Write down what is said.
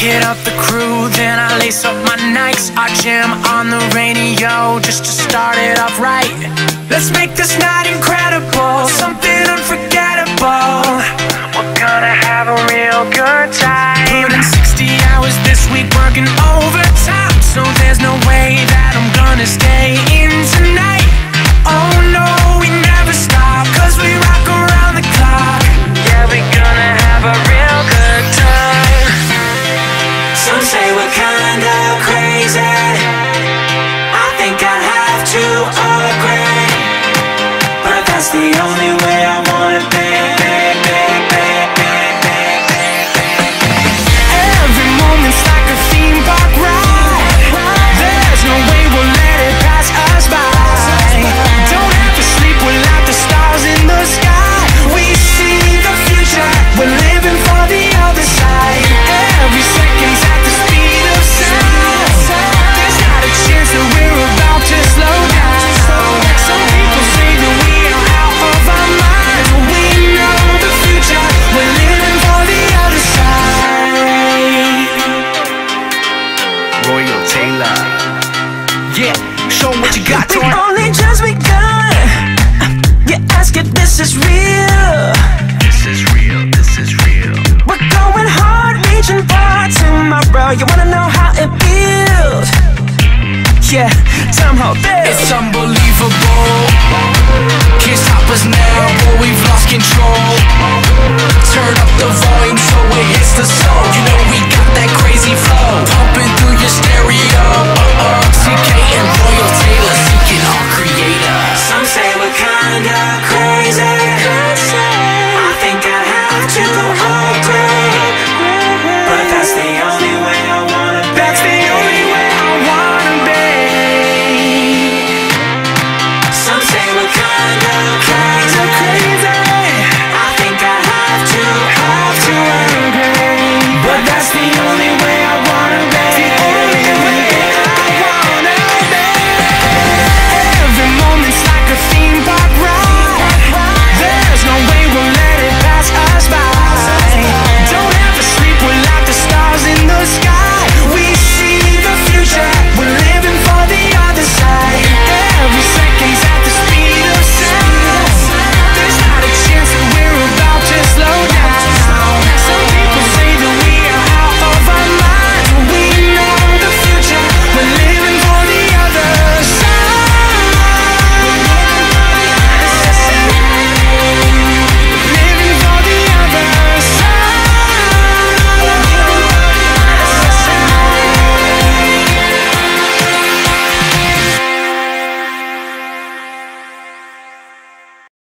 hit up the crew, then I lace up my Nikes. I jam on the radio just to start it off right. Let's make this night incredible, something unforgettable. We're gonna have a real good time. Put in 60 hours this week working overtime, so there's no way that I'm gonna stay in tonight. Oh no, we never stop, cause we rock around the clock. Yeah, we're gonna have a real good time. Some say we're kinda crazy, I think I'd have to agree, but that's the only way I wanna be. Every moment's like a theme park ride, there's no way we'll let it pass us by. Don't have to sleep without the stars in the sky. We see the future, we're living for the other side. Every second's at the speed of sound. There's not a chance that we're about to slow down. Some people say that we are out of our minds, but we know the future, we're living for the other side. Royal Taylor, yeah, show 'em what you got, Torn. We only just begun. You ask if this is real. This is real, this is real. We're going hard, reaching for tomorrow. You wanna know how it feels? Yeah, tell 'em how this. It's unbelievable. Can't stop us now, boy, we've lost control. Turn up the volume so it hits the soul. You know we got that crazy flow, pumping through your stereo. CK and Royal Taylor seeking our creator. Some say we're kinda crazy, I think I'd have to agree, but that's the only way I wanna be. That's the only way I wanna be. Some say we're kinda crazy, I think I'd have to agree, but that's the only